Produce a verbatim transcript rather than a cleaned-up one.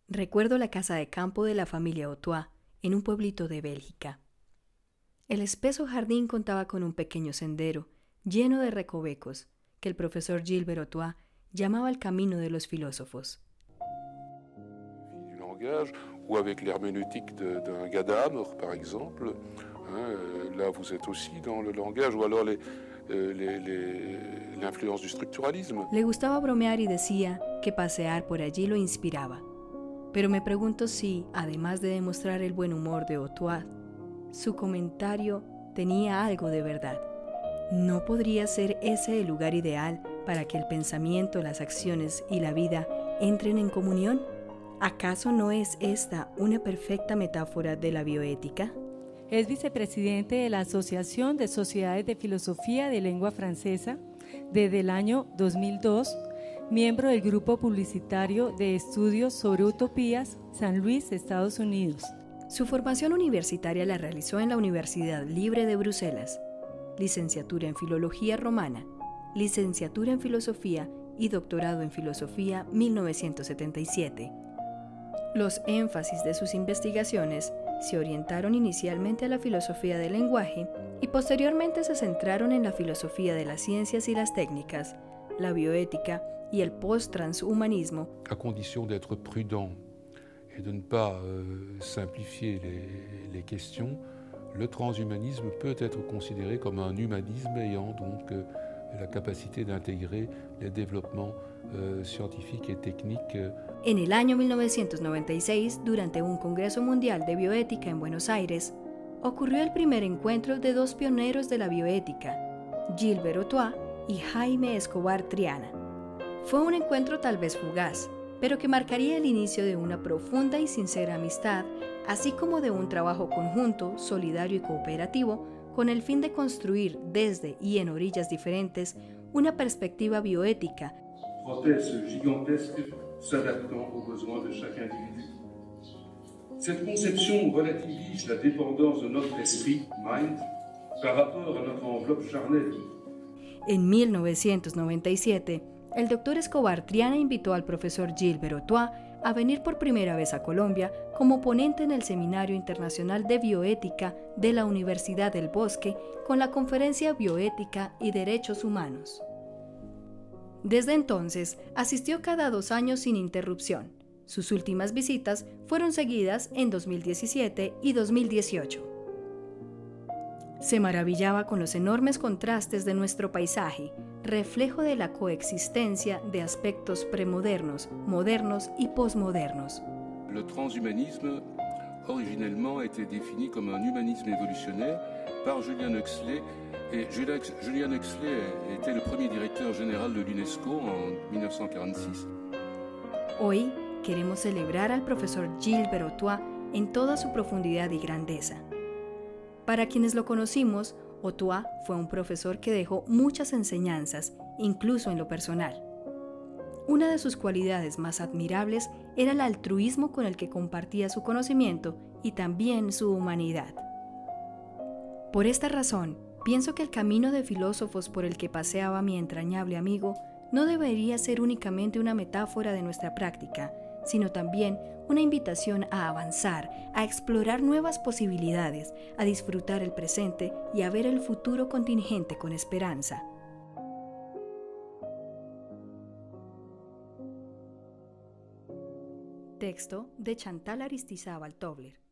Recuerdo la casa de campo de la familia Authois, en un pueblito de Bélgica. El espeso jardín contaba con un pequeño sendero, lleno de recovecos, que el profesor Gilbert Authois llamaba el camino de los filósofos. Du langage, ou avec l'herméneutique d'un Gadamer, par exemple. Hein, là, vous êtes aussi dans le langage, ou alors l'influence du structuralisme. Le gustaba bromear y decía que pasear por allí lo inspiraba. Pero me pregunto si, además de demostrar el buen humor de Authois, su comentario tenía algo de verdad. ¿No podría ser ese el lugar ideal para que el pensamiento, las acciones y la vida entren en comunión? ¿Acaso no es esta una perfecta metáfora de la bioética? Es vicepresidente de la Asociación de Sociedades de Filosofía de Lengua Francesa desde el año dos mil dos, miembro del Grupo Publicitario de Estudios sobre Utopías, San Luis, Estados Unidos. Su formación universitaria la realizó en la Universidad Libre de Bruselas, licenciatura en Filología Romana, licenciatura en Filosofía y doctorado en Filosofía mil novecientos setenta y siete. Los énfasis de sus investigaciones se orientaron inicialmente a la filosofía del lenguaje y posteriormente se centraron en la filosofía de las ciencias y las técnicas, la bioética y el post-transhumanismo. À condition d'être prudent et de ne pas euh, simplifier les, les questions, le transhumanisme peut être considéré comme un humanisme ayant donc euh, la capacité d'intégrer les développements euh, scientifiques et techniques. Euh. En el año mil novecientos noventa y seis, durante un Congreso Mundial de Bioética en Buenos Aires, ocurrió el primer encuentro de dos pioneros de la bioética, Gilbert Authois y Jaime Escobar Triana. Fue un encuentro tal vez fugaz, pero que marcaría el inicio de una profunda y sincera amistad, así como de un trabajo conjunto, solidario y cooperativo, con el fin de construir desde y en orillas diferentes una perspectiva bioética. Prothèse gigantesque s'adaptant aux besoins de chaque individu. Cette conception relativise la dépendance de notre esprit, mind, par rapport a notre enveloppe charnelle. En mil novecientos noventa y siete, el doctor Escobar Triana invitó al profesor Gilbert Authois a venir por primera vez a Colombia como ponente en el Seminario Internacional de Bioética de la Universidad del Bosque con la conferencia Bioética y Derechos Humanos. Desde entonces, asistió cada dos años sin interrupción. Sus últimas visitas fueron seguidas en dos mil diecisiete y dos mil dieciocho. Se maravillaba con los enormes contrastes de nuestro paisaje, reflejo de la coexistencia de aspectos premodernos, modernos y posmodernos. Le transhumanisme, originellement, a été défini comme un humanisme évolutionnaire par Julian Huxley. Et Julian Huxley était le premier directeur général de l'UNESCO en mil novecientos cuarenta y seis. Hoy queremos celebrar al profesor Gilbert Authois en toda su profundidad y grandeza. Para quienes lo conocimos, Authois fue un profesor que dejó muchas enseñanzas, incluso en lo personal. Una de sus cualidades más admirables era el altruismo con el que compartía su conocimiento y también su humanidad. Por esta razón, pienso que el camino de filósofos por el que paseaba mi entrañable amigo no debería ser únicamente una metáfora de nuestra práctica, sino también una invitación a avanzar, a explorar nuevas posibilidades, a disfrutar el presente y a ver el futuro contingente con esperanza. Texto de Chantal Aristizábal Tobler.